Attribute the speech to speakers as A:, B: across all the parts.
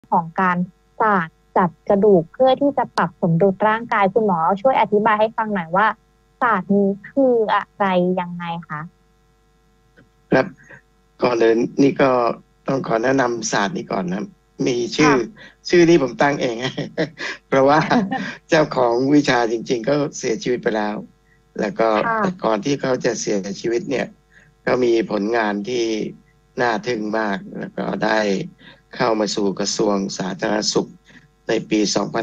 A: ของการศาสตร์จัดกระดูกเพื่อที่จะปรับสมดุลร่างกายคุณหมอช่วยอธิบายให้ฟังหน่อยว่าศาสตร์นี้คืออะไรยังไงคะ
B: ครับก่อนเลยนี่ก็ต้องขอแนะนำศาสตร์นี้ก่อนนะมีชื่อ
A: ค่ะ
B: ชื่อนี้ผมตั้งเองเพราะว่าเจ้าของวิชาจริงๆก็เสียชีวิตไปแล้วแล้วก็แต่
A: ค่ะ
B: ก่อนที่เขาจะเสียชีวิตเนี่ยก็มีผลงานที่น่าทึ่งมากแล้วก็ได้เข้ามาสู่กระทรวงสาธารณสุขในปี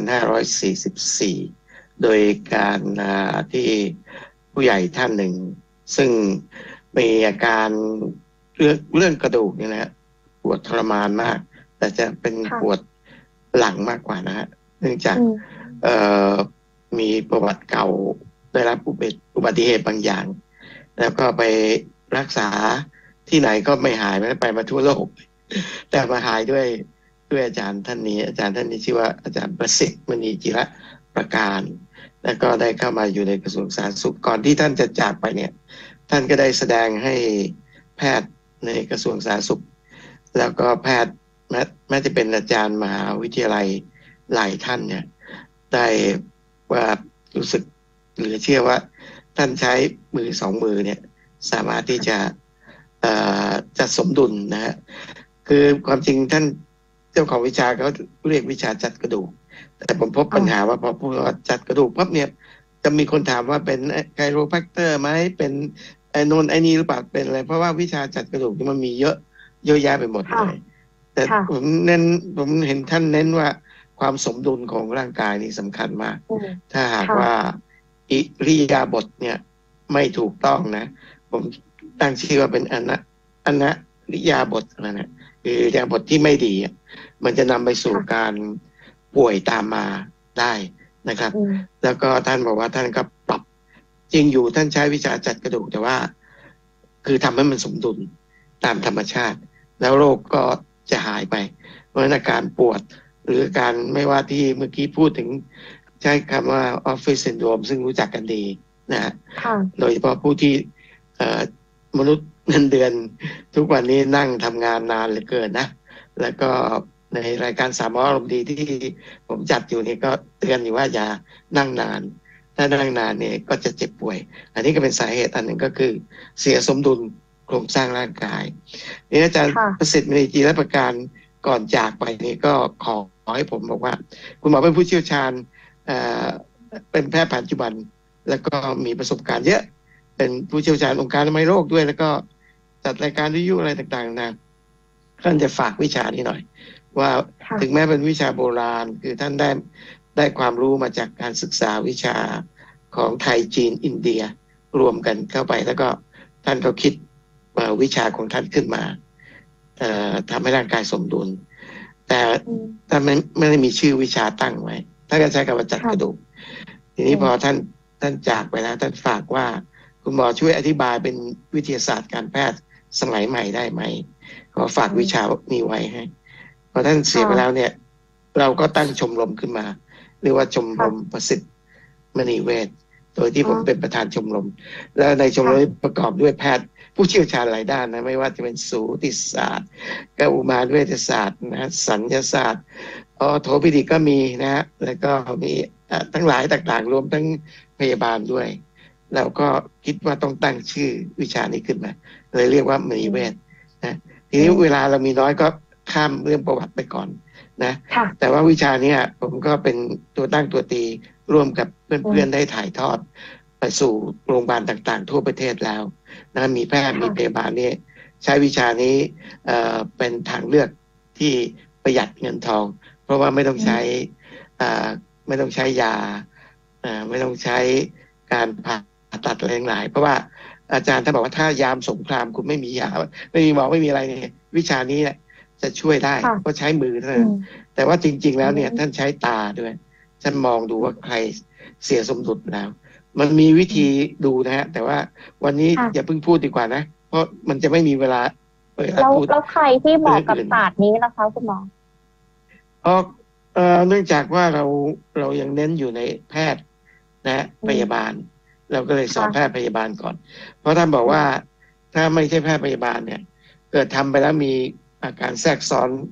B: 2544 โดยการที่ผู้ใหญ่ท่านหนึ่งซึ่งมีอาการเรื่องกระดูกเนี่ยนะฮะปวดทรมานมากแต่จะเป็นปว
A: ค่ะ
B: ดหลังมากกว่านะฮะเนื่องจาก
A: อืม
B: เอ่อมีประวัติเก่าได้รับอุบัติเหตุบางอย่างแล้วก็ไปรักษาที่ไหนก็ไม่หายไม่ไปมาทั่วโลกแต่มาหายด้วยอาจารย์ท่านนี้อาจารย์ท่านนี้ชื่อว่าอาจารย์ประสิทธิ์มณีจิระประการแล้วก็ได้เข้ามาอยู่ในกระทรวงสาธารณสุขก่อนที่ท่านจะจากไปเนี่ยท่านก็ได้แสดงให้แพทย์ในกระทรวงสาธารณสุขแล้วก็แพทย์แม้จะเป็นอาจารย์มหาวิทยาลัยหลายท่านเนี่ยได้ว่ารู้สึกเหลือเชื่อว่าท่านใช้มือสองมือเนี่ยสามารถที่จะเอ่จัดสมดุลนะฮะคือความจริงท่านเจ้าของวิชาเขาเรียกวิชาจัดกระดูกแต่ผมพบ
A: อ๋อ
B: ปัญหาว่าพอพูดว่าจัดกระดูกปั๊บเนี่ยจะมีคนถามว่าเป็นไคโรแพคเตอร์ไหมเป็นไอ้นนไอ้นี่หรือเปล่าเป็นอะไรเพราะว่าวิชาจัดกระดูกนี่มันมีเยอะแยะไปหมด
A: ค่ะ
B: เลยแต่
A: ค่ะ
B: ผมเห็นท่านเน้นว่าความสมดุลของร่างกายนี่สำคัญมาก
A: อืม
B: ถ้าหาก
A: ค่ะ
B: ว่าอิริยาบถเนี่ยไม่ถูกต้องนะผมตั้งชื่อว่าเป็นอนะริยาบถอะไรนะคืออิริยาบถที่ไม่ดีอะมันจะนำไปสู่
A: ค่ะ
B: การป่วยตามมาได้นะครับ
A: อืม
B: แล้วก็ท่านบอกว่าท่านก็ปรับจริงอยู่ท่านใช้วิชาจัดกระดูกแต่ว่าคือทำให้มันสมดุลตามธรรมชาติแล้วโรคก็จะหายไปเพราะฉะนั้นอาการปวดหรือการไม่ว่าที่เมื่อกี้พูดถึงใช้คำว่าออฟฟิศซินโดรมซึ่งรู้จักกันดีนะฮะ
A: ค่ะ
B: โดยเฉพาะผู้ที่เอ่อมนุษย์เงินเดือนทุกวันนี้นั่งทำงานนานเหลือเกินนะแล้วก็ในรายการสามอารมณ์ดีที่ผมจัดอยู่นี่ก็เตือนอยู่ว่าอย่านั่งนานถ้านั่งนานเนี่ยก็จะเจ็บป่วยอันนี้ก็เป็นสาเหตุอันหนึ่งก็คือเสียสมดุลโครงสร้างร่างกายนี่อาจารย์ประ
A: ค่ะ
B: สิทธิ์มณีจีรประการก่อนจากไปนี่ก็ขอให้ผมบอกว่าคุณหมอเป็นผู้เชี่ยวชาญเอ่อเป็นแพทย์ปัจจุบันแล้วก็มีประสบการณ์เยอะเป็นผู้เชี่ยวชาญองค์การอนามัยโลกด้วยแล้วก็จัดรายการวิทยุอะไรต่างๆนะท่านจะฝากวิชานี้หน่อยว่าถึง
A: ค่ะ
B: แม้เป็นวิชาโบราณคือท่านได้ความรู้มาจากการศึกษาวิชาของไทยจีนอินเดียรวมกันเข้าไปแล้วก็ท่านก็คิดวิชาของท่านขึ้นมาทำให้ร่างกายสมดุลแต่
A: อืม
B: ท่านไม่ได้มีชื่อวิชาตั้งไว้ท่านก็ใช้คำว่าจัดกระดูก
A: ค่ะ
B: ทีนี้พอ
A: อืม
B: ท่านจากไปแล้วท่านฝากว่าคุณหมอช่วยอธิบายเป็นวิทยาศาสตร์การแพทย์สมัยใหม่ได้ไหมขอฝากวิชา
A: อืม
B: นี้ไว้ให้พอท่านเสียไปแล้ว
A: ค่ะ
B: เนี่ยเราก็ตั้งชมรมขึ้นมาเรียกว่าชมรม
A: ค่ะ
B: ประสิทธิ์มณีเวชโดยที่
A: อ๋อ
B: ผมเป็นประธานชมรมแล้วในชมรม
A: ค่ะ
B: ประกอบด้วยแพทย์ผู้เชี่ยวชาญหลายด้านนะไม่ว่าจะเป็นสูติศาสตร์กอุมารเวชศาสตร์นะสัญญาศาสตร์โทพิดีก็มีนะฮะแล้วก็มีทั้งหลายต่างๆรวมทั้งพยาบาลด้วยเราก็คิดว่าต้องตั้งชื่อวิชานี้ขึ้นมาเลยเรียกว่ามณี
A: อื
B: เวช
A: ม
B: นะที
A: อื
B: นี้เวลา
A: ม
B: เรามีน้อยก็ข้ามเรื่องประวัติไปก่อนนะแต่
A: ค่ะ
B: ว่าวิชานี้ผมก็เป็นตัวตั้งตัวตีร่วมกับ
A: อื
B: เพื่อนๆได้
A: ม
B: ถ่ายทอดไปสู่โรงพยาบาลต่างๆทั่วประเทศแล้วนะมีแพทย์มีพ
A: ค่ะ
B: ยาบาลนี่ใช้วิชานี้เป็นทางเลือกที่ประหยัดเงินทองเพราะว่าไม่ต้องใช้
A: อืม
B: เอ่อไม่ต้องใช้ยาไม่ต้องใช้การผ่าตัดอะไรทั้งหลายเพราะว่าอาจารย์ท่านบอกว่าถ้ายามสงครามคุณไม่มียาไม่มีหมอไม่มีอะไรเนี่ยวิชานี้เนี่ยจะช่วยได้เพ
A: ค่ะ
B: ราะใช้มือเท่า
A: อื
B: นั้น
A: ม
B: แต่ว่าจริงๆ
A: อื
B: แล้วเนี่ยท่าน
A: ม
B: ใช้ตาด้วยท่านมองดูว่าใครเสียสมดุลแล้วมันมีวิธี
A: อืม
B: ดูนะฮะแต่ว่าวันนี้อย่า
A: ค่ะ
B: เพิ่งพูดดีกว่านะเพราะมันจะไม่มีเวลา
A: แล้ว
B: พูด
A: แล้วใครที่เหมาะกับ
B: เรื่องอื่น
A: ศาสตร์นี้ล่ะคะคุณหมอ
B: เพราะเนื่องจากว่าเรายังเน้นอยู่ในแพทย์นะ
A: อืม
B: พยาบาลเราก็เลยสอนแพท
A: ค่ะ
B: ย์พยาบาลก่อนเพราะท่านบอกว่า
A: อืม
B: ถ้าไม่ใช่แพทย์พยาบาลเนี่ยเกิดทำไปแล้วมีอาการแทรกซ้อน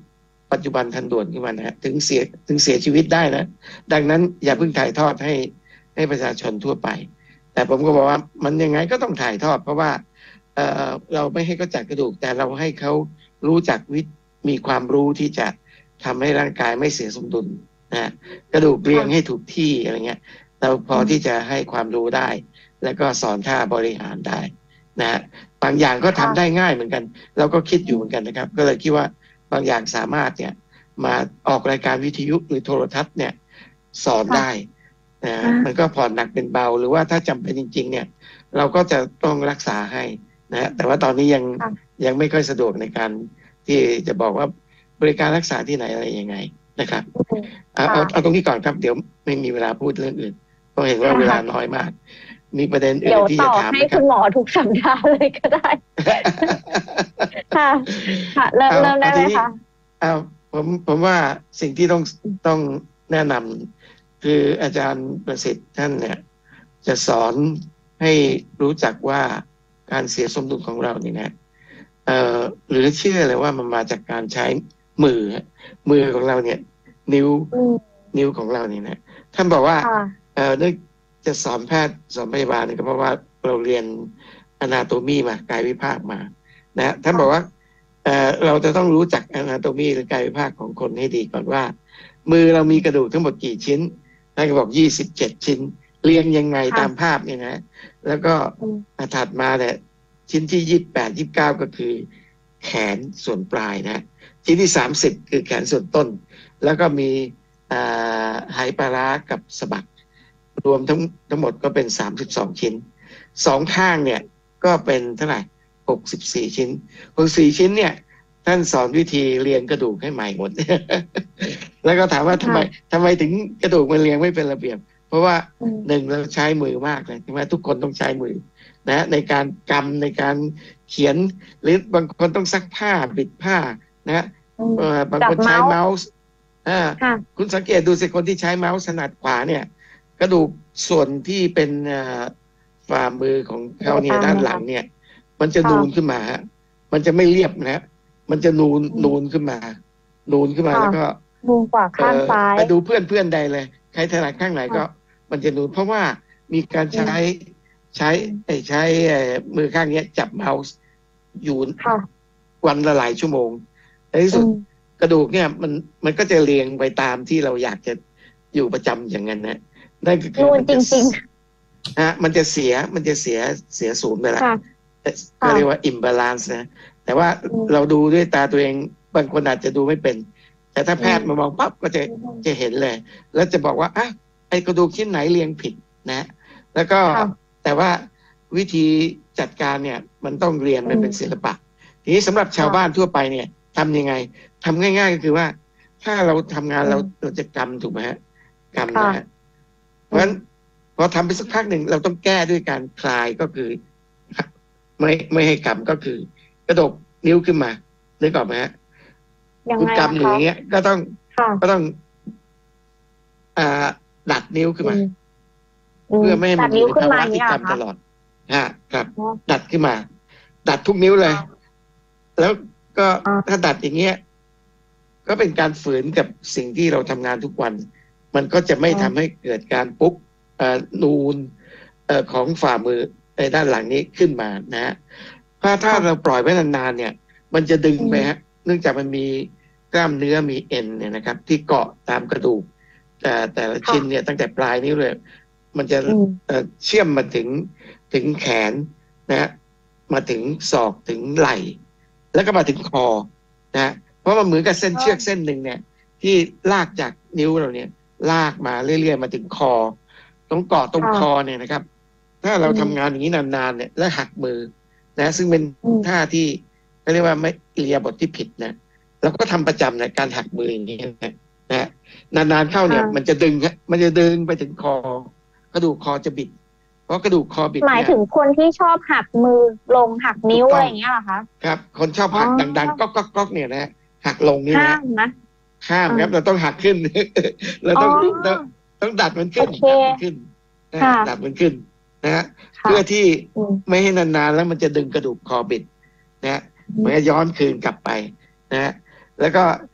B: ปัจจุบันทันด่วนขึ้นมานะถึงเสียชีวิตได้นะดังนั้นอย่าเพิ่งถ่ายทอดให้ประชาชนทั่วไปแต่ผมก็บอกว่ามันยังไงก็ต้องถ่ายทอดเพราะว่าเราไม่ให้เขาจัดกระดูกแต่เราให้เขารู้จักมีความรู้ที่จะทำให้ร่างกายไม่เสียสมดุลนะกระดูกเรียงให้ถูกที่อะไรเงี้ยเราพอที่จะให้ความรู้ได้แล้วก็สอนท่าบริหารได้นะบางอย่างก็ทำได้ง่ายเหมือนกันเราก็คิดอยู่เหมือนกันนะครับก็เลยคิดว่าบางอย่างสามารถเนี่ยมาออกรายการวิทยุหรือโทรทัศน์เนี่ยสอนได้นะมันก็ผ่อนหนักเป็นเบาหรือว่าถ้าจำเป็นจริงๆเนี่ยเราก็จะต้องรักษาให้นะแต่ว่าตอนนี้ยังไม่ค่อยสะดวกในการที่จะบอกว่าบริการรักษาที่ไหนอะไรยังไงนะครับเอาตรงนี้ก่อนครับเดี๋ยวไม่มีเวลาพูดเรื่องอื่นเพราะเห็นว่าเวลาน้อยมากมีประเด็นอื่นที่จะถาม
A: ให้คุณหมอทุกสัปดาห์เลยก็ได้ค่ะเริ่มได้เลยค่ะ
B: ผมว่าสิ่งที่ต้องแนะนำคืออาจารย์ประสิทธิ์ท่านเนี่ยจะสอนให้รู้จักว่าการเสียสมดุลของเรานี่นะหรือเชื่อเลยว่ามันมาจากการใช้มือของเราเนี่ยนิ้วของเรานี่นะท่านบอกว่าเนื่องจะสอนแพทย์สอนพยาบาลเนี่ยก็เพราะว่าเราเรียนanatomyมากายวิภาคมานะท่านบอกว่าเราจะต้องรู้จักanatomyหรือกายวิภาคของคนให้ดีก่อนว่ามือเรามีกระดูกทั้งหมดกี่ชิ้นท่านก็บอก27ชิ้นเรียงยังไงตามภาพเนี่ยนะแล้วก็ถัดมาเนี่ยชิ้นที่28 29ก็คือแขนส่วนปลายนะชิ้นที่30คือแขนส่วนต้นแล้วก็มีไหปลาร้ากับสะบักรวมทั้งหมดก็เป็น32ชิ้นสองข้างเนี่ยก็เป็นเท่าไหร่64ชิ้น64ชิ้นเนี่ยท่านสอนวิธีเรียงกระดูกให้ใหม่หมด แล้วก็ถามว่าทำไมถึงกระดูกมันเรียงไม่เป็นระเบียบเพราะว่าหนึ่งเราใช้มือมากเลยใช่ไหมทุกคนต้องใช้มือนะในการกำในการเขียนหรือบางคนต้องซักผ้าบิดผ้านะบางคนใช้เมาส์คุณสังเกตดูสิคนที่ใช้เมาส์ถนัดขวาเนี่ยกระดูกส่วนที่เป็นฝ่ามือของเขาเนี่ยด้านหลังเนี่ยมันจะนูนขึ้นมามันจะไม่เรียบนะมันจะนูนขึ้นมาแล้วก็
A: นูนกว่าข้างซ้าย
B: ไปดูเพื่อนใดเลยใครถนัดข้างไหนก็มันจะนูนเพราะว่ามีการใช้มือข้างนี้จับเมาส์อยู่วันละหลายชั่วโมงในที่สุดกระดูกเนี่ยมันก็จะเรียงไปตามที่เราอยากจะอยู่ประจำอย่างนั้นนะนั่นคือ
A: มันจริง
B: ๆมันจะเสียศูนย์ไปละก็เรียกว่า imbalance นะแต่ว่าเราดูด้วยตาตัวเองบางคนอาจจะดูไม่เป็นแต่ถ้าแพทย์มามองปั๊บก็จะเห็นเลยแล้วจะบอกว่าไอ้กระดูกชิ้นไหนเรียงผิดนะแล้วก็แต่ว่าวิธีจัดการเนี่ยมันต้องเรียนมันเป็นศิลปะทีนี้สำหรับชาวบ้านทั่วไปเนี่ยทำยังไงทำง่ายๆก็คือว่าถ้าเราทำงานเราจะกำถูกไหมฮะกำนะฮะเพราะฉะนั้นพอทำไปสักพักหนึ่งเราต้องแก้ด้วยการคลายก็คือไม่ให้กำก็คือกระดกนิ้วขึ้นมานึกออกไหมฮะคุณกำอย่างเงี้ยก็ต้องดัดนิ้วขึ้นมาเพื่อไม่ให้มันอยู่ในภาวะที่กำตลอดครับดัดขึ้นมาดัดทุกนิ้วเลยแล้วก็ถ้าดัดอย่างเงี้ยก็เป็นการฝืนกับสิ่งที่เราทำงานทุกวันมันก็จะไม่ทำให้เกิดการปุ๊บนูนของฝ่ามือในด้านหลังนี้ขึ้นมานะฮะถ้าเราปล่อยไว้นานๆเนี่ยมันจะดึงไปฮะเนื่องจากมันมีกล้ามเนื้อมีเอ็นเนี่ยนะครับที่เกาะตามกระดูกแต่ละชิ้นเนี่ยตั้งแต่ปลายนิ้วเลยมันจะเชื่อมมาถึงแขนนะมาถึงศอกถึงไหล่แล้วก็มาถึงคอนะเพราะมันเหมือนกับเส้นเชือกเส้นหนึ่งเนี่ยที่ลากจากนิ้วเราเนี่ยลากมาเรื่อยๆมาถึงคอตรงเกาะตรงคอเนี่ยนะครับถ้าเราทำงานอย่างนี้นานๆเนี่ยแล้วหักมือนะซึ่งเป็นท่าที่เขาเรียกว่าไม่อิริยาบถที่ผิดนะเราก็ทำประจำในการหักมืออย่างนี้นะนานๆเข้าเนี่ยมันจะดึงไปถึงคอกระดูกคอจะบิดเพราะกระดูกคอบิด
A: หมายถึงคนที่ชอบหักมือลงหักนิ้วอะไรอย่างเงี้ยเหรอคะ
B: ครับคนชอบหักดังๆก๊อกเนี่ยนะหักลงนี่นะห้ามครับเราต้องหักขึ้นเราต้องดัดมันขึ้นดัดมันขึ้นนะฮะเพื่อที่ไม่ให้นานๆแล้วมันจะดึงกระดูกคอบิดนะมันจะย้อนคืนกลับไปนะฮะแล้วก็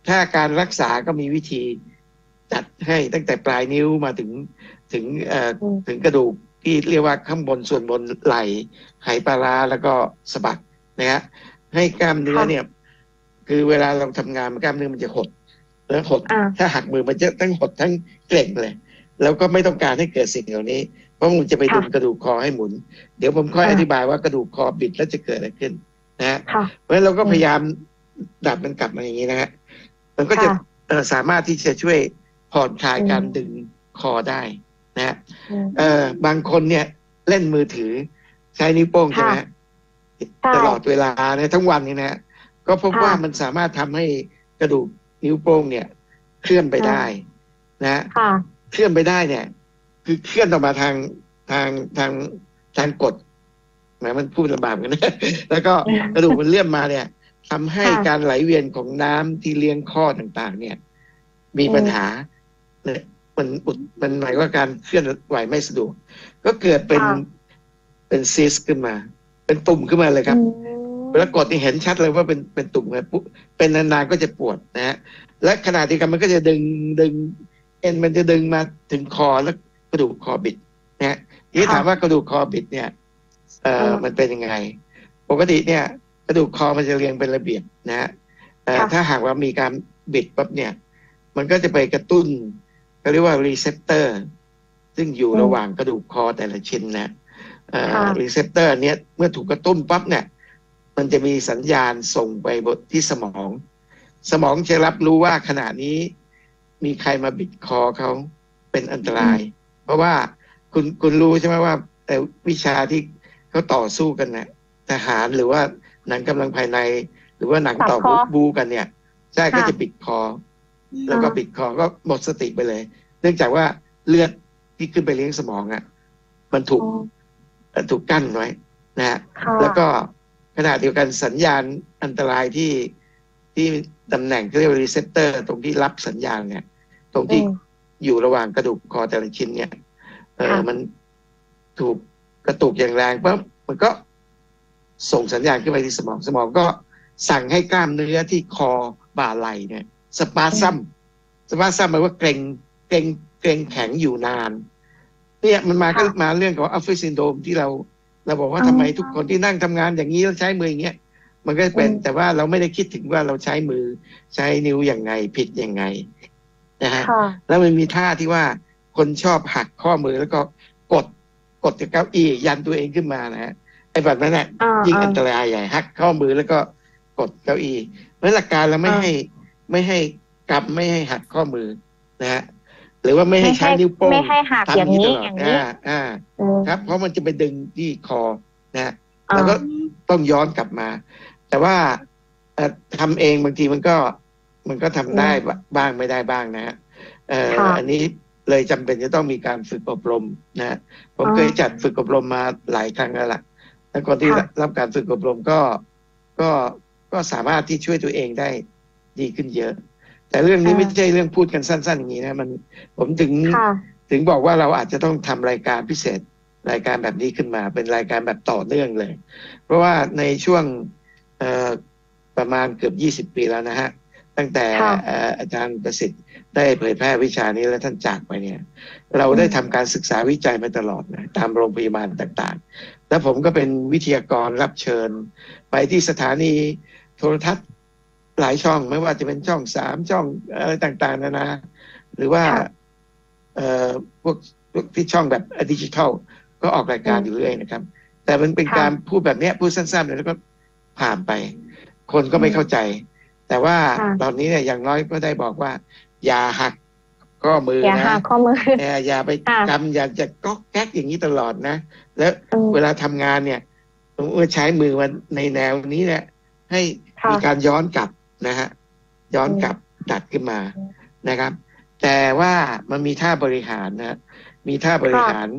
B: ถ้าการรักษาก็มีวิธีจัดให้ตั้งแต่ปลายนิ้วมาถึงถึงกระดูกที่เรียกว่าข้างบนส่วนบนไหล่ไหปลาร้าแล้วก็สะบักนะฮะให้กล้ามเนื้อเนี่ยคือเวลาเราทำงานกล้ามเนื้อมันจะหดแล้วหดถ้าหักมือมันจะทั้งหดทั้งเกร็งเลยแล้วก็ไม่ต้องการให้เกิดสิ่งเหล่านี้เพราะมันจะไปดึงกระดูกคอให้หมุนเดี๋ยวผมค่อยอธิบายว่ากระดูกคอบิดแล้วจะเกิดอะไรขึ้นนะฮะเพราะฉะนั้นเราก็พยายามดัดมันกลับมาอย่างนี้นะฮะมันก็จะสามารถที่จะช่วยผ่อนคลายการดึงคอได้นะฮะบางคนเนี่ยเล่นมือถือใช้นิ้วโป้งใช่ไหมตลอดเวลานะทั้งวันนี่นะก็พบว่ามันสามารถทำให้กระดูกนิ้วโป้งเนี่ยเคลื่อนไปได้นะเคลื่อนไปได้เนี่ยคือเคลื่อนออกมาทางกดหมายมันพูดลำบากกันนะแล้วก็กระดูกมันเลื่อนมาเนี่ยทำให้การไหลเวียนของน้ำที่เลี้ยงข้อต่างๆเนี่ยมีปัญหาเนี่ยมันหมายว่าการเคลื่อนไหวไม่สะดวกก็เกิดเป็นซิสขึ้นมาเป็นตุ่มขึ้นมาเลยครับเวลากดนี่เห็นชัดเลยว่าเป็นตุ่มเลยปุ๊บเป็นนานๆก็จะปวดนะฮะและขณะเดียวกันมันก็จะดึงเอ็นมันจะดึงมาถึงคอแล้วกระดูกคอบิดนะฮะที่ถามว่ากระดูกคอบิดเนี่ยมันเป็นยังไงปกติเนี่ยกระดูกคอมันจะเรียงเป็นระเบียบนะฮะถ้าหากว่ามีการบิดปั๊บเนี่ยมันก็จะไปกระตุ้นเขาเรียกว่ารีเซปเตอร์ซึ่งอยู่ระหว่างกระดูกคอแต่ละชิ้นนะรีเซปเตอร์เนี้ยเมื่อถูกกระตุ้นปั๊บเนี่ยมันจะมีสัญญาณส่งไปบที่สมองจะรับรู้ว่าขณะนี้มีใครมาบิดคอเขาเป็นอันตรายเพราะว่าคุณรู้ใช่ไหมว่าวิชาที่เขาต่อสู้กันเนี่ยทหารหรือว่าหนังกำลังภายในหรือว่าหนังต่อบูกันเนี่ยใช่ก็จะบิดคอแล้วก็บิดคอก็หมดสติไปเลยเนื่องจากว่าเลือดที่ขึ้นไปเลี้ยงสมองอ่ะมันถูกกั้นไว้นะฮะแล้วก็ขณะเดียวกันสัญญาณอันตรายที่ตำแหน่งเรียกว่ารีเซปเตอร์ตรงที่รับสัญญาณเนี่ยตรงที่อยู่ระหว่างกระดูกคอแต่ละชิ้นเนี่ยมันถูกกระตุกอย่างแรงปั๊บมันก็ส่งสัญญาณขึ้นไปที่สมองก็สั่งให้กล้ามเนื้อที่คอบ่าไหล่เนี่ยสปาซัมหมายว่าเกร็งแข็งอยู่นานเนี่ยมันก็มาเรื่องของอัลฟิศซินโดรมที่เราบอกว่าทำไมทุกคนที่นั่งทำงานอย่างนี้แล้วใช้มืออย่างเงี้ยมันก็เป็นแต่ว่าเราไม่ได้คิดถึงว่าเราใช้มือใช้นิ้วอย่างไงผิดยังไงนะฮะแล้วมันมีท่าที่ว่าคนชอบหักข้อมือแล้วก็กดจากเก้าอี้ยันตัวเองขึ้นมานะฮะไอ้แบบนั้นแหละยิ่งอันตรายใหญ่หักข้อมือแล้วก็กดเก้าอี้เพราะหลักการเราไม่ให้กำไม่ให้หักข้อมือนะฮะหรือว่าไม่ให้ใช้นิ้วโป้ง
A: ไม่ให้หักอย่างนี้
B: ครับเพราะมันจะไปดึงที่คอนะแล้วก็ต้องย้อนกลับมาแต่ว่าทำเองบางทีมันก็ทำได้บ้างไม่ได้บ้างนะฮะอันนี้เลยจำเป็นจะต้องมีการฝึกอบรมนะผมเคยจัดฝึกอบรมมาหลายครั้งแล้วล่ะแล้วคนที่รับการฝึกอบรมก็สามารถที่ช่วยตัวเองได้ดีขึ้นเยอะแต่เรื่องนี้ไม่ใช่เรื่องพูดกันสั้นๆอย่างนี้นะผมถึงบอกว่าเราอาจจะต้องทำรายการพิเศษรายการแบบนี้ขึ้นมาเป็นรายการแบบต่อเนื่องเลยเพราะว่าในช่วงประมาณเกือบ20 ปีแล้วนะฮะตั้งแต่อาจารย์ประสิทธิ์ได้เผยแพร่วิชานี้แล้วท่านจากไปเนี่ยเราได้ทำการศึกษาวิจัยมาตลอดนะตามโรงพยาบาลต่างๆแล้วผมก็เป็นวิทยากรรับเชิญไปที่สถานีโทรทัศน์หลายช่องไม่ว่าจะเป็นช่อง3ช่องอะไรต่างๆนะหรือว่าพวกที่ช่องแบบดิจิทัลก็ออกรายการอยู่เรื่อยนะครับแต่มันเป็นการพูดแบบนี้พูดสั้นๆแล้วก็ผ่านไปคนก็ไม่เข้าใจแต่ว่าตอนนี้เนี่ยอย่างน้อยก็ได้บอกว่าอย่าหักข้อมือนะอย่าไปกำอย่าจะก๊อกแก๊กอย่างนี้ตลอดนะแล้วเวลาทำงานเนี่ยเมื่อใช้มือมันในแนวนี้เนี่ยให้มีการย้อนกลับนะฮะย้อนกลับดัดขึ้นมานะครับแต่ว่ามันมีท่าบริหารนะมีท่าบริหาร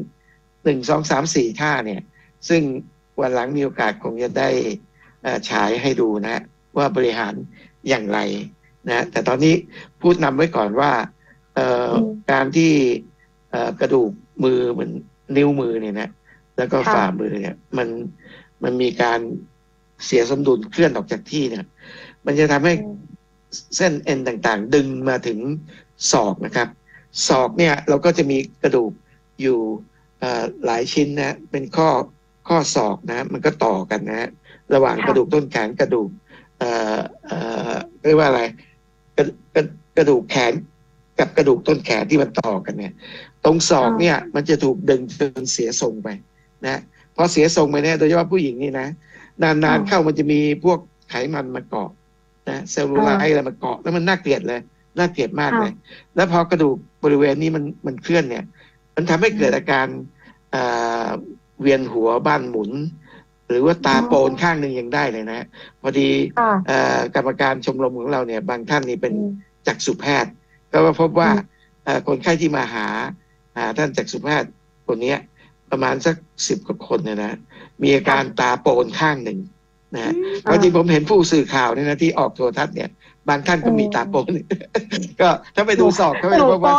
B: 1 2 3 4ท่าเนี่ยซึ่งวันหลังมีโอกาสคงจะได้ฉายให้ดูนะว่าบริหารอย่างไรนะแต่ตอนนี้พูดนำไว้ก่อนว่าการที่กระดูกมือเหมือนนิ้วมือเนี่ยนะแล้วก็ฝ่ามือเนี่ยมันมีการเสียสมดุลเคลื่อนออกจากที่เนี่ยมันจะทำให้เส้นเอ็นต่างๆดึงมาถึงศอกนะครับศอกเนี่ยเราก็จะมีกระดูกอยู่หลายชิ้นนะเป็นข้อศอกนะมันก็ต่อกันนะระหว่างกระดูกต้นแขนกระดูกเรียกว่าอะไรกระดูกแขนกับกระดูกต้นแขนที่มันต่อกันเนี่ยตรงศอกเนี่ยมันจะถูกดึงจนเสียทรงไปนะพอเสียทรงไปเนี่ยโดยเฉพาะผู้หญิงนี่นะนานๆเข้ามันจะมีพวกไขมันมาเกาะนะเซลลูไลท์อะไรมาเกาะแล้วมันน่าเกลียดเลยน่าเกลียดมากเลยแล้วพอกระดูกบริเวณนี้มันเคลื่อนเนี่ยมันทำให้เกิดอาการเวียนหัวบ้านหมุนหรือว่าตาโปนข้างหนึ่งยังได้เลยนะพอดีกรรมการชมรมของเราเนี่ยบางท่านนี่เป็นจักษุแพทย์ก็พบว่าคนไข้ที่มาหาท่านจักษุแพทย์คนนี้ประมาณสัก10 กว่าคนเนี่ยนะมีอาการตาโปนข้างหนึ่งนะเพราะที่ผมเห็นผู้สื่อข่าวเนี่ยนะที่ออกโทรทัศน์เนี่ยบางท่านก็มีตาโปนก็ถ้าไปดูศอกเขาจะพบว่า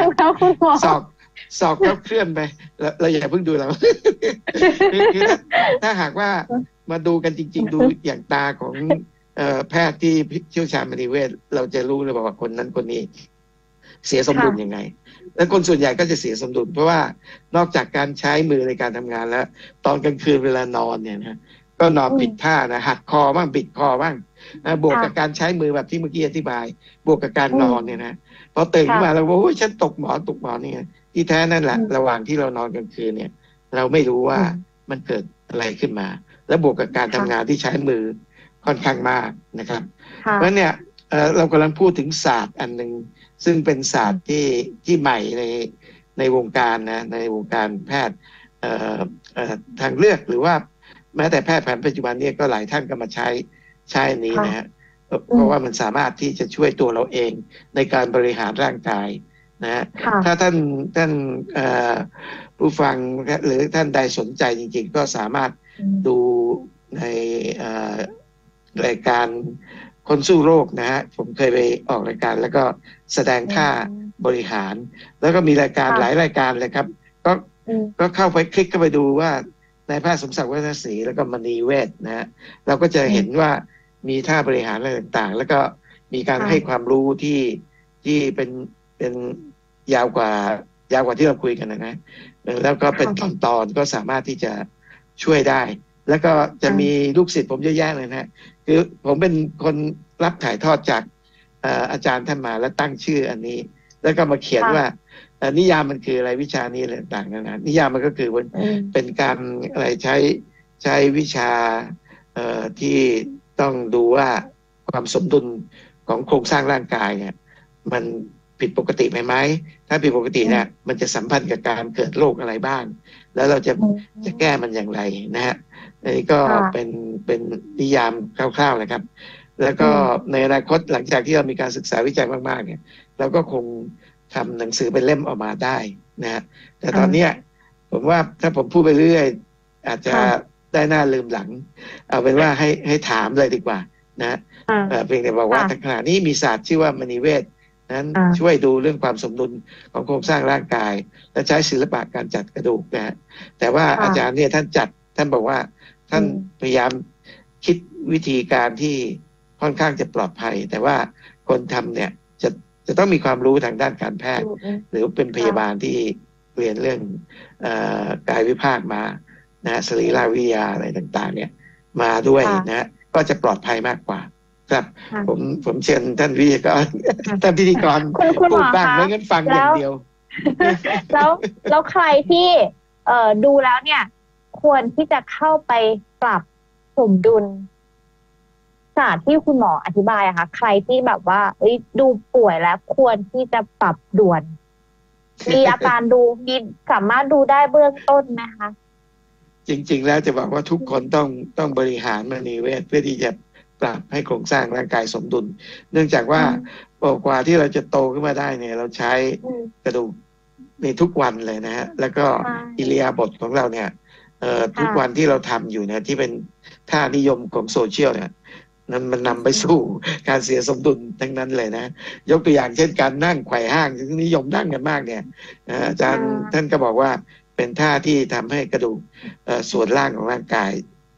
B: ศอกเขาเคลื่อนไปเราอย่าเพิ่งดูเราคือถ้าหากว่ามาดูกันจริงๆดูอย่างตาของแพทย์ที่เชี่ยวชาญมณีเวชเราจะรู้เลยว่าคนนั้นคนนี้เสียสมดุลยังไงแล้วคนส่วนใหญ่ก็จะเสียสมดุลเพราะว่านอกจากการใช้มือในการทำงานแล้วตอนกลางคืนเวลานอนเนี่ยนะก็นอนปิดท่านะหักคอบ้างบิดคอบ้างบวกกับการใช้มือแบบที่เมื่อกี้อธิบายบวกกับการนอนเนี่ยนะพอตื่นขึ้นมาแล้วโอ้ยฉันตกหมอนนี่ที่แท้นั่นแหละระหว่างที่เรานอนกลางคืนเนี่ยเราไม่รู้ว่ามันเกิดอะไรขึ้นมาแล้วบวกกับการทำงานที่ใช้มือค่อนข้างมากนะครับเพราะเนี่ยเรากำลังพูดถึงศาสตร์อันหนึ่งซึ่งเป็นศาสตร์ที่ใหม่ในวงการนะในวงการแพทย์ทางเลือกหรือว่าแม้แต่แพทย์แผนปัจจุบันนี้ก็หลายท่านก็มาใช้นี้นะฮะเพราะว่ามันสามารถที่จะช่วยตัวเราเองในการบริหารร่างกายนะฮะถ้าท่านผู้ฟังหรือท่านใดสนใจจริงๆก็สามารถดูในรายการคนสู้โรคนะฮะผมเคยไปออกรายการแล้วก็แสดงท่าบริหารแล้วก็มีรายการหลายรายการเลยครับก็เข้าไปคลิกเข้าไปดูว่านายแพทย์สมศักดิ์วัฒนศรีแล้วก็มณีเวชนะฮะเราก็จะเห็นว่ามีท่าบริหารอะไรต่างๆแล้วก็มีการให้ความรู้ที่เป็นยาวกว่าที่เราคุยกันนะแล้วก็เป็นตอนก็สามารถที่จะช่วยได้แล้วก็จะมีลูกศิษย์ผมเยอะแยะเลยนะคือผมเป็นคนรับถ่ายทอดจากอาจารย์ท่านมาแล้วตั้งชื่ออันนี้แล้วก็มาเขียนว่านิยามมันคืออะไรวิชานี้อะไรต่างๆนะนิยามมันก็คือเป็นการอะไรใช้วิชาที่ต้องดูว่าความสมดุลของโครงสร้างร่างกายเนี่ยมันผิดปกติไหมถ้าผิดปกติเนี่ยมันจะสัมพันธ์กับการเกิดโรคอะไรบ้างแล้วเราจะแก้มันอย่างไรนะฮะนี่ก็เป็นนิยามคร่าวๆนะครับแล้วก็ในอนาคตหลังจากที่เรามีการศึกษาวิจัยมากๆเนี่ยเราก็คงทำหนังสือเป็นเล่มออกมาได้นะฮะแต่ตอนนี้ผมว่าถ้าผมพูดไปเรื่อยอาจจะได้หน้าลืมหลังเอาเป็นว่าให้ถามเลยดีกว่านะเพียงแต่บอกว่าขณะนี้มีศาสตร์ชื่อว่ามณีเวชนั้นช่วยดูเรื่องความสมดุลของโครงสร้างร่างกายและใช้ศิลปะการจัดกระดูกนะแต่ว่าอาจารย์เนี่ยท่านบอกว่าท่านพยายามคิดวิธีการที่ค่อนข้างจะปลอดภัยแต่ว่าคนทำเนี่ยจะต้องมีความรู้ทางด้านการแพทย์หรือเป็นพยาบาลที่เรียนเรื่องกายวิภาคมานะสรีรวิทยาอะไรต่างๆเนี่ยมาด้วยนะก็จะปลอดภัยมากกว่าครับผมเชิญท่านวิทยากรท่านพิธีกรพูดบ้างไม่งั้นฟังอย่างเดียว
A: แล้วใครที่ดูแล้วเนี่ยควรที่จะเข้าไปปรับสมดุลศาสตร์ที่คุณหมออธิบายอะค่ะใครที่แบบว่าดูป่วยแล้วควรที่จะปรับด่วนมีอาการมีสามารถดูได้เบื้องต้นไหมคะ
B: จริงๆแล้วจะบอกว่าทุกคนต้องบริหารมณีเวชเพื่อที่จะปรับให้โครงสร้างร่างกายสมดุลเนื่องจากว่ากว่าที่เราจะโตขึ้นมาได้เนี่ยเราใช้กระดูกในทุกวันเลยนะฮะแล้วก็อิริยาบถของเราเนี่ยทุกวันที่เราทำอยู่เนี่ยที่เป็นท่านิยมของโซเชียลเนี่ยนั้นมันนำไปสู่การเสียสมดุลทั้งนั้นเลยนะยกตัวอย่างเช่นการนั่งไขว่ห้างที่นิยมนั่งกันมากเนี่ยอาจารย์ท่านก็บอกว่าเป็นท่าที่ทำให้กระดูกส่วนล่างของร่างกาย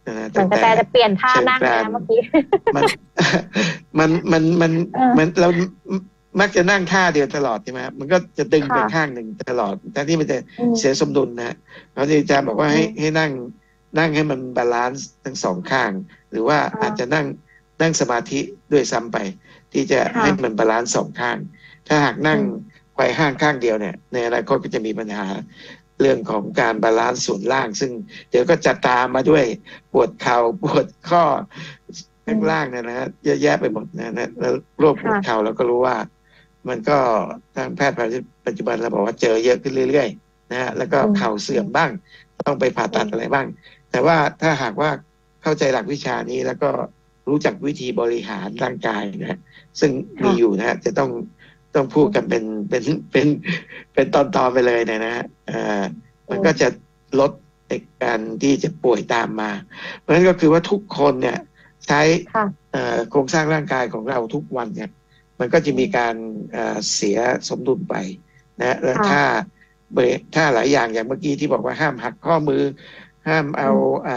A: เหมือนกระแตจะเปลี่ยนท่านั่งนะเมื่อกี้
B: มันมันเรามักจะนั่งท่าเดียวตลอดใช่ไหมมันก็จะดึงไปข้างหนึ่งตลอดแต่ที่มันจะเสียสมดุลนะเขาอาจารย์บอกว่าให้นั่งให้มันบาลานซ์ทั้งสองข้าง หรือว่าอาจจะนั่งสมาธิด้วยซ้ำไป ที่จะให้มันบาลานซ์สองข้าง ถ้าหากนั่งไขว่ห้างข้างเดียวเนี่ยในอนาคตก็จะมีปัญหาเรื่องของการบาลานซ์ส่วนล่าง ซึ่งเดี๋ยวก็จะตามมาด้วยปวดเข่าปวดข้อข้างล่างเนี่ยนะฮะเยอะแยะไปหมดนะแล้วโรคปวดเข่าเราก็รู้ว่า มันก็ทางแพทย์ปัจจุบันเราบอกว่าเจอเยอะขึ้นเรื่อยๆนะฮะแล้วก็เข่าเสื่อมบ้างต้องไปผ่าตัดอะไรบ้าง แต่ว่าถ้าหากว่าเข้าใจหลักวิชานี้แล้วก็รู้จักวิธีบริหารร่างกายนะซึ่งมีอยู่นะฮะจะต้องพูดกันเป็นตอนๆไปเลยนะฮะมันก็จะลดการที่จะป่วยตามมา เพราะฉะนั้นก็คือว่าทุกคนเนี่ยใช้โครงสร้างร่างกายของเราทุกวันเนี่ยมันก็จะมีการเสียสมดุลไปนะแล้วถ้าหลายอย่างเมื่อกี้ที่บอกว่าห้ามหักข้อมือห้ามเอา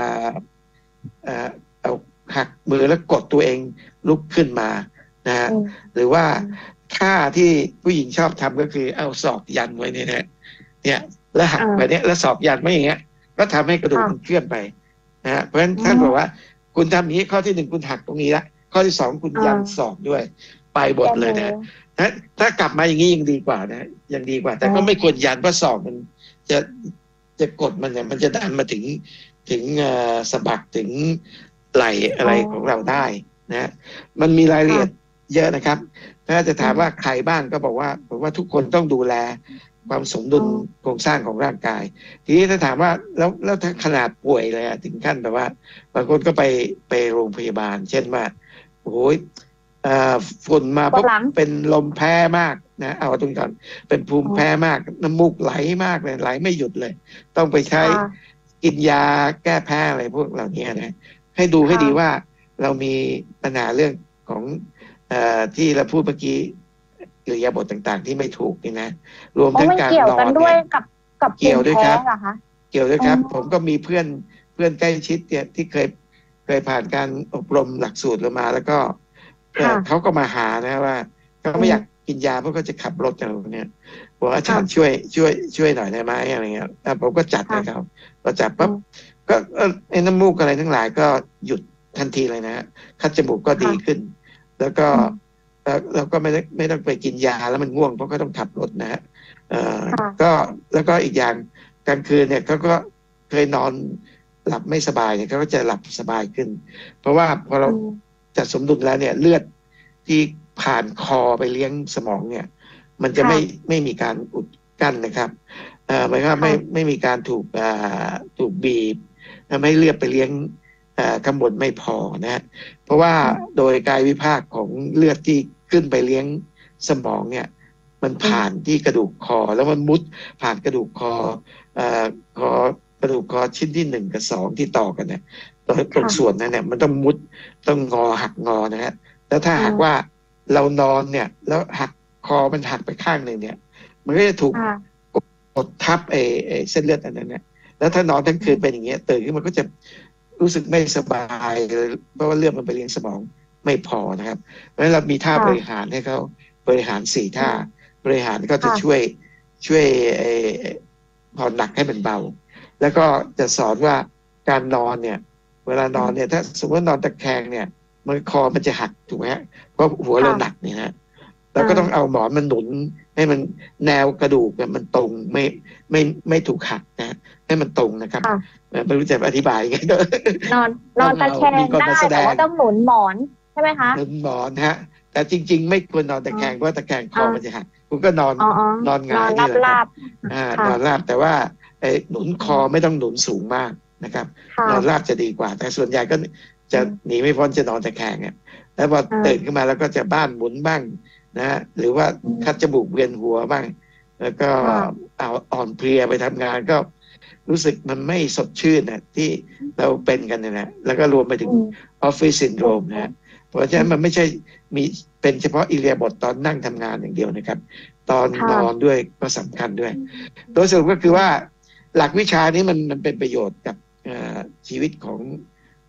B: หักมือแล้วกดตัวเองลุกขึ้นมานะฮะหรือว่าท่าที่ผู้หญิงชอบทำก็คือเอาศอกยันไว้เนี่ยแล้วหักไปเนี่ยแล้วศอกยันไม่อย่างเงี้ยก็ทำให้กระดูกมันเคลื่อนไปนะฮะเพราะฉะนั้นท่านบอกว่าคุณทำอย่างนี้ข้อที่หนึ่งคุณหักตรงนี้ละข้อที่สองคุณยันศอกด้วยไปบทเลยนะถ้ากลับมาอย่างนี้ยังดีกว่านะยังดีกว่าแต่ก็ไม่ควรยันเพราะศอกมันจะกดมันเนี่ยมันจะดันมาถึงสะบักถึงไหลอะไรของเราได้นะมันมีรายละเอียดเยอะนะครับถ้าจะถามว่าใครบ้างก็บอกว่าผมว่าทุกคนต้องดูแลความสมดุลโครงสร้างของร่างกายทีนี้ถ้าถามว่าแล้วถ้าขนาดป่วยเลยถึงขั้นแบบว่าบางคนก็ไปโรงพยาบาลเช่นว่าโอ้ยฝุ่นมาปุ๊บเป็นลมแพ้มากนะเอาตรงก่อนเป็นภูมิแพ้มากน้ำมูกไหลมากเลยไหลไม่หยุดเลยต้องไปใช้กินยาแก้แพ้อะไรพวกเหล่านี้นะให้ดูให้ดีว่าเรามีปัญหาเรื่องของที่เราพูดเมื่อกี้อิริยาบถต่างๆที่ไม่ถูกนี่นะรวมทั้งการนอนด้วยกับเกี่ยวด้วยครับเกี่ยวด้วยครับผมก็มีเพื่อนใกล้ชิดเนี่ยที่เคยผ่านการอบรมหลักสูตรมาแล้วก็เขาก็มาหานะว่าเขาไม่อยากกินยาเพราะเขาจะขับรถอะไรเนี่ยบอกอาจารย์ช่วยหน่อยได้ไหมอะไรเงี้ยผมก็จัดให้เขาพอจัดปั๊บก็ไอ้น้ำมูกอะไรทั้งหลายก็หยุดทันทีเลยนะคัดจมูกก็ดีขึ้นแล้วก็เราก็ไม่ต้องไปกินยาแล้วมันง่วงเพราะก็ต้องขับรถนะฮะก็แล้วก็อีกอย่างกลางคืนเนี่ยเขาก็เคยนอนหลับไม่สบายเนี่ยเขาก็จะหลับสบายขึ้นเพราะว่าพอเราจัดสมดุลแล้วเนี่ยเลือดที่ผ่านคอไปเลี้ยงสมองเนี่ยมันจะไม่มีการอุดกั้นนะครับหมายความไม่มีการถูกบีบทำให้เลือดไปเลี้ยงข้างบนไม่พอนะเพราะว่าโดยกายวิภาคของเลือดที่ขึ้นไปเลี้ยงสมองเนี่ยมันผ่านที่กระดูกคอแล้วมันมุดผ่านกระดูกคอกระดูกคอชิ้นที่หนึ่งกับสองที่ต่อกันเนี่ยตรงส่วนนั้นเนี่ยมันต้องมุดต้องงอหักงอนะฮะแล้วถ้าหากว่าเรานอนเนี่ยแล้วหักคอมันหักไปข้างหนึ่งเนี่ยมันก็จะถูกกดทับไอ้เส้นเลือดอันนั้นเนี่ยแล้วถ้านอนทั้งคืนเป็นอย่างเงี้ยตื่นขึ้นมันก็จะรู้สึกไม่สบายเพราะว่าเลือดมันไปเลี้ยงสมองไม่พอนะครับเพราะฉะนั้นเรามีท่าบริหารให้เขาบริหาร4 ท่าบริหารก็จะช่วยผ่อนหนักให้มันเบาแล้วก็จะสอนว่าการนอนเนี่ยเวลานอนเนี่ยถ้าสมมตินอนตะแคงเนี่ยมันคอมันจะหักถูกไหมฮะเพราะหัวเราหนักเนี่ยนะเราก็ต้องเอาหมอนมันหนุนให้มันแนวกระดูกมันตรงไม่ถูกหักนะให้มันตรงนะครับไม่รู้จะอธิบายยังไง
A: นอนตะแคงได้แต่ว่าต้องหนุนหมอนใช่ไหมคะ
B: หนุนหมอนฮะแต่จริงๆไม่ควรนอนตะแคงเพราะตะแคงคอมันจะหักคุณก็นอนหงายนี่แหละครับนอนราบแต่ว่าหนุนคอไม่ต้องหนุนสูงมากนะครับนอนราบจะดีกว่าแต่ส่วนใหญ่ก็จะหนีไม่พ้นจะนอนตะแคงเนี่ยแล้วพอตื่นขึ้นมาแล้วก็จะบ้านหมุนบ้างนะหรือว่าคัดจมูกเวียนหัวบ้างแล้วก็เอาอ่อนเพลียไปทำงานก็รู้สึกมันไม่สดชื่นนะที่เราเป็นกันนะแล้วก็รวมไปถึงออฟฟิศซินโดรมนะเพราะฉะนั้นมันไม่ใช่มีเป็นเฉพาะอิเลียบทตอนนั่งทำงานอย่างเดียวนะครับตอนนอนด้วยก็สำคัญด้วยโดยสรุปก็คือว่าหลักวิชานี้มันเป็นประโยชน์กับชีวิตของ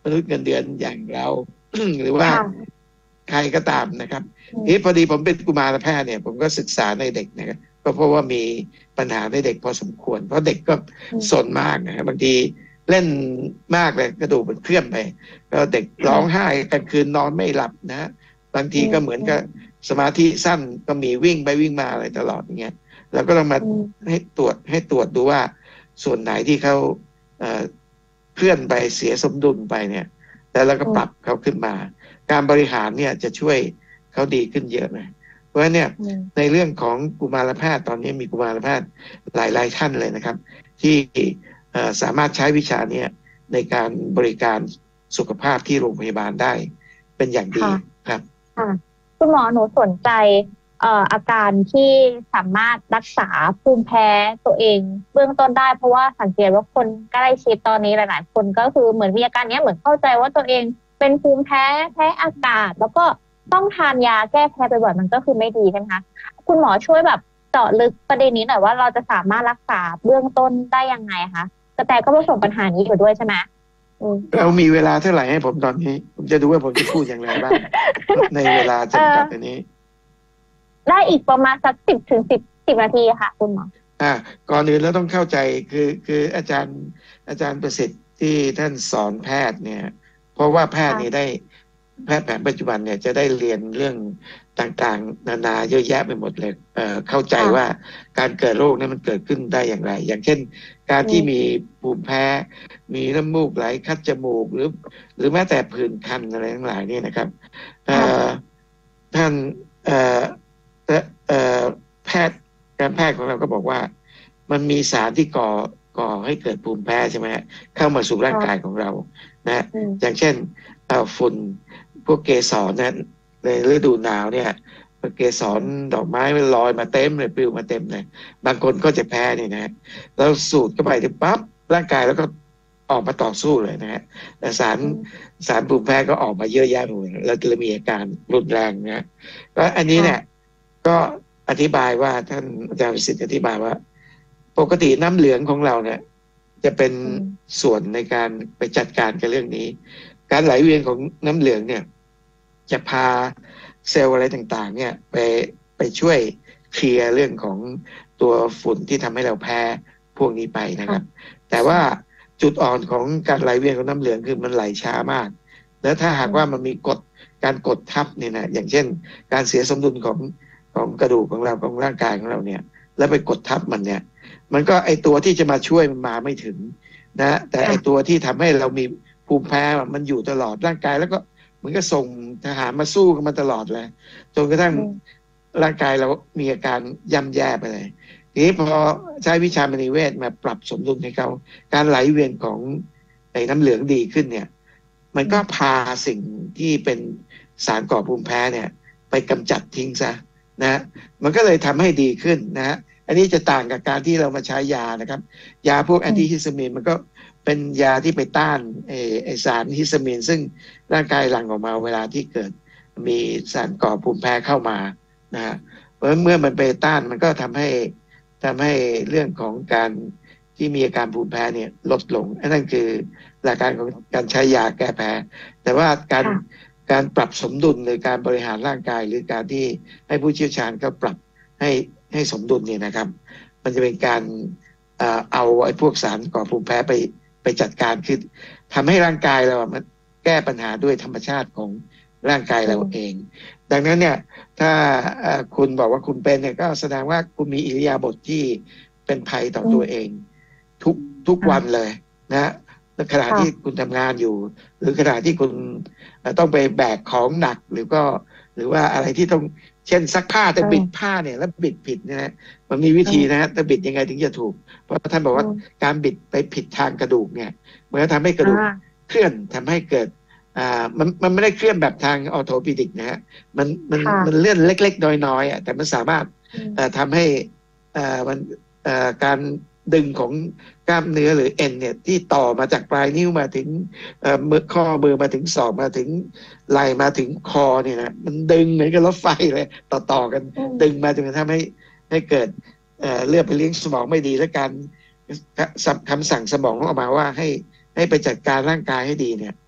B: มนุษย์เงินเดือนอย่างเรา หรือว่า
A: ค่ะ
B: ใครก็ตามนะครับ
A: อืม
B: นี่พอดีผมเป็นกุมารแพทย์เนี่ยผมก็ศึกษาในเด็กนะครับก็เพราะว่ามีปัญหาในเด็กพอสมควรเพราะเด็กก็
A: อืม
B: สนมากนะครับบางทีเล่นมากเลยกระดูกมันเคลื่อนไปแล้วเด็กร้อง
A: ค่ะ
B: ไห้กลางคืนนอนไม่หลับนะบาง
A: อื
B: ทีก็เหมือนกับ
A: ม
B: สมาธิสั้นก็มีวิ่งไปวิ่งมาอะไรตลอดอย่างเงี้ยเราก็ต้องมา
A: อืม
B: ให้ตรวจดูว่าส่วนไหนที่เขาเอ่อเคลื่อนไปเสียสมดุลไปเนี่ยแล้วเราก็
A: อืม
B: ปรับเขาขึ้นมาการบริหารเนี่ยจะช่วยเขาดีขึ้นเยอะเลยเพราะฉะนั้นเนี่ย
A: อืม
B: ในเรื่องของกุมารแพทย์ตอนนี้มีกุมารแพทย์หลายๆท่านเลยนะครับที่สามารถใช้วิชาเนี้ยในการบริการสุขภาพที่โรงพยาบาลได้เป็นอย่างดี
A: ค่ะ
B: ครับ
A: ค่ะคุณหมอหนูสนใจอาการที่สามารถรักษาภูมิแพ้ตัวเองเบื้องต้นได้เพราะว่าสังเกตว่าคนใกล้ชิดตอนนี้หลายๆคนก็คือเหมือนมีอาการเนี้ยเหมือนเข้าใจว่าตัวเองเป็นภูมิแพ้อากาศแล้วก็ต้องทานยาแก้แพ้บ่อยๆมันก็คือไม่ดีใช่ไหมคะคุณหมอช่วยแบบเจาะลึกประเด็นนี้หน่อยว่าเราจะสามารถรักษาเบื้องต้นได้ยังไงคะกระแตก็ประสบปัญหานี้อยู่ด้วยใช่ไหมอืม
B: เรามีเวลาเท่าไหร่ให้ผมตอนนี้ผมจะดูว่าผมจะพูดอย่างไรบ้างในเวลา
A: เอ
B: จำกัดอัน
A: อ
B: นี้
A: ได้อีกประมาณสัก10 ถึง 10นาทีค่ะคุณหมอ
B: อ่าก่อนอื่นเราต้องเข้าใจคืออาจารย์ประสิทธิ์ที่ท่านสอนแพทย์เนี่ยเพราะว่าแพทย์นี่
A: ค่ะ
B: ได้แพทย์แผนปัจจุบันเนี่ยจะได้เรียนเรื่องต่างๆนานาเยอะแยะไปหมดเลยเข้าใจว่า
A: ค่ะ
B: การเกิดโรคนั้นมันเกิดขึ้นได้อย่างไรอย่างเช่นการ
A: อืม
B: ที่มีภูมิแพ้มีน้ำมูกไหลคัดจมูกหรือแม้แต่ผื่นคันอะไรทั้งหลายเนี่ยนะครับเอ่อ
A: ค่ะ
B: ท่านเอ่อเอ่อแพทย์ การแพทย์ของเราก็บอกว่ามันมีสารที่ก่อให้เกิดภูมิแพ้ใช่ไหมฮะเข้ามาสู่ร่างกาย
A: ค่ะ
B: ของเรานะ
A: อืม
B: อย่างเช่นฝุ่นพวกเกสรนะในฤดูหนาวเนี่ยเกสร
A: อืม
B: ดอกไม้มันลอยมาเต็มเลยปลิวมาเต็มเลยบางคนก็จะแพ้นี่นะแล้วสูดเข้าไปถึงปั๊บร่างกายแล้วก็ออกมาต่อสู้เลยนะฮะแต่
A: อืม
B: สารภูมิแพ้ก็ออกมาเยอะแยะเลยแล้วจะมีอาการรุนแรงนะก็อันนี้เนี่ย
A: ค่ะ
B: ก็อธิบายว่าท่านอาจารย์วิสิทธิ์อธิบายว่าปกติน้ำเหลืองของเราเนี่ยจะเป็น
A: อืม
B: ส่วนในการไปจัดการกับเรื่องนี้การไหลเวียนของน้ำเหลืองเนี่ยจะพาเซลล์อะไรต่างๆเนี่ยไปช่วยเคลียร์เรื่องของตัวฝุ่นที่ทำให้เราแพ้พวกนี้ไปนะครับ
A: ค่ะ
B: แต่ว่าจุดอ่อนของการไหลเวียนของน้ำเหลืองคือมันไหลช้ามากแล้วถ้าหากว่ามัน
A: อืม
B: มีการกดทับเนี่ยนะอย่างเช่นการเสียสมดุลของกระดูกของเราของร่างกายของเราเนี่ยแล้วไปกดทับมันเนี่ยมันก็ไอตัวที่จะมาช่วยมันมาไม่ถึงนะแต่ไอ
A: ค่ะ
B: ตัวที่ทำให้เรามีภูมิแพ้มันอยู่ตลอดร่างกายแล้วก็มันก็ส่งทหารมาสู้กันมาตลอดเลยจนกระทั่ง
A: อืม
B: ร่างกายเรามีอาการย่ำแย่ไปเลยทีนี้พอใช้วิชามณีเวทมาปรับสมดุลให้เขาการไหลเวียนของไอ้น้ำเหลืองดีขึ้นเนี่ยมันก็
A: อืม
B: พาสิ่งที่เป็นสารก่อภูมิแพ้เนี่ยไปกำจัดทิ้งซะ นะมันก็เลยทำให้ดีขึ้นนะฮะอันนี้จะต่างกับการที่เรามาใช้ยานะครับยาพวกแอ
A: อืม
B: นติฮิสตามีนมันก็เป็นยาที่ไปต้านไอสารฮิสตามีนซึ่งร่างกายหลั่งออกมาเวลาที่เกิดมีสารก่อภูมิแพ้เข้ามานะฮะเพราะเมื่อมันไปต้านมันก็ทำให้เรื่องของการที่มีอาการภูมิแพ้เนี่ยลดลงนั่นคือหลักการของการใช้ยาแก้แพ้แต่ว่า
A: ค่ะ
B: การปรับสมดุลในการบริหารร่างกายหรือการที่ให้ผู้เชี่ยวชาญเขาปรับให้ให้สมดุลเนี่ยนะครับมันจะเป็นการเอาไอ้พวกสารก่อภูมิแพ้ไปจัดการคือทำให้ร่างกายเรามันแก้ปัญหาด้วยธรรมชาติของร่างกาย
A: อืม
B: เราเองดังนั้นเนี่ยถ้าคุณบอกว่าคุณเป็นเนี่ยก็แสดงว่าคุณมีอิริยาบถที่เป็นภัยต่อ
A: อืม
B: ตัวเองทุกทุกวัน
A: อ่า
B: เลยนะขณะที่
A: ค่ะ
B: คุณทำงานอยู่หรือขณะที่คุณต้องไปแบกของหนักหรือว่าอะไรที่ต้องเช่นซักผ้าแต่บิด
A: อืม
B: ผ้าเนี่ยแล้วบิดผิดนะฮะมันมีวิ
A: อืม
B: ธีนะฮะแต่บิดยังไงถึงจะถูกเพราะท่านบอกว่า
A: อืม
B: การบิดไปผิดทางกระดูกเนี่ยมันก็ทำให้กระ
A: อ่า
B: ดูกเคลื่อนทำให้เกิดมันไม่ได้เคลื่อนแบบทางออโทปิดิกนะฮะมัน
A: ค่ะ
B: เลื่อนเล็กๆน้อยๆอ่ะแต่มันสามารถ
A: อืม
B: ทำให้มันการดึงของกล้ามเนื้อหรือเอ็นเนี่ยที่ต่อมาจากปลายนิ้วมาถึงมือข้อมือมาถึงศอกมาถึงไหล่มาถึงคอเนี่ยนะมันดึงเหมือนกับรถไฟเลยต่อกัน
A: อืม
B: ดึงมาจนกระทั่งให้เกิดเลือดไปเลี้ยงสมองไม่ดีและการคำสั่งสมองออกมาว่าให้ไปจัดการร่างกายให้ดีเนี่ย